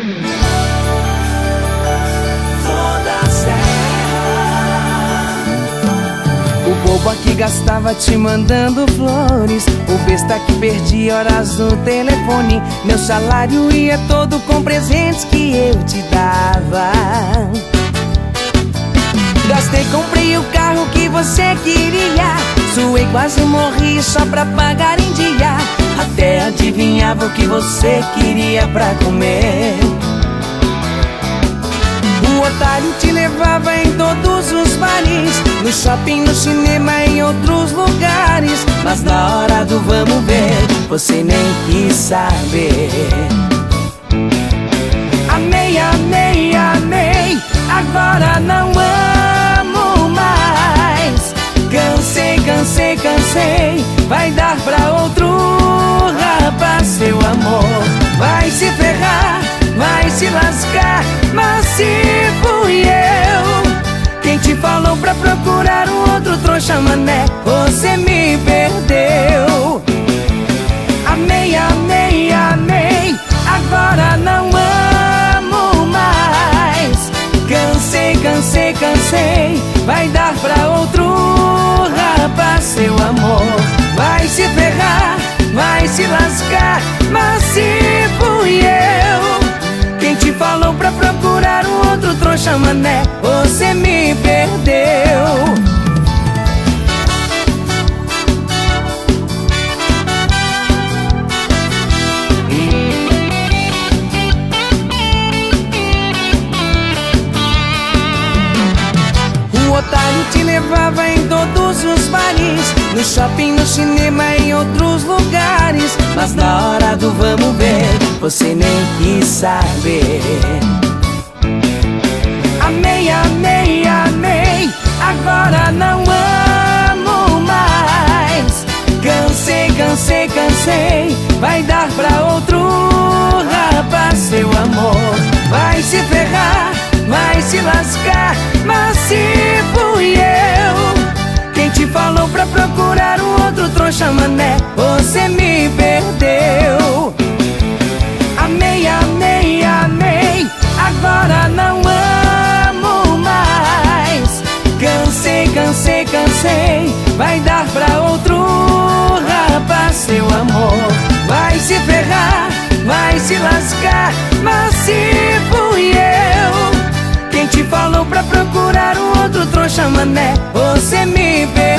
O bobo aqui gastava te mandando flores, o besta que perdia horas no telefone. Meu salário ia todo com presentes que eu te dava. Gastei, comprei o carro que você queria, suei, quase morri só pra pagar em dia. Até adivinhava o que você queria pra comer. O otário te levava em todos os bares, no shopping, no cinema, em outros lugares. Mas na hora do vamos ver, você nem quis saber. Amei, amei, amei, agora não amo mais. Cansei, cansei, cansei, vai dar pra outro rapaz. Seu amor vai se ferrar, vai se lascar, mas se fui eu quem te falou pra procurar um outro trouxa mané, você me perdeu. Amei, amei, amei, agora não amo mais. Cansei, cansei, cansei, vai dar pra outro rapaz. Seu amor vai se ferrar, vai se lascar, mas se fui eu quem te falou pra procurar um outro trouxa mané, você me perdeu. O otário te levava em todos os bares, no shopping, no cinema, em outros lugares. Mas na hora do vamos ver, você nem quis saber. Amei, amei, amei, agora não amo mais. Cansei, cansei, cansei, vai dar pra outro rapaz. Seu amor vai se ferrar, vai se lascar, mas se fui eu quem te falou pra procurar um outro trouxa mané, você me perdeu. Amei, amei, amei, agora não amo mais. Cansei, cansei, cansei, vai dar pra outro rapaz. Seu amor vai se ferrar, vai se lascar, mas se fui eu quem te falou pra procurar um outro trouxa mané, você me perdeu.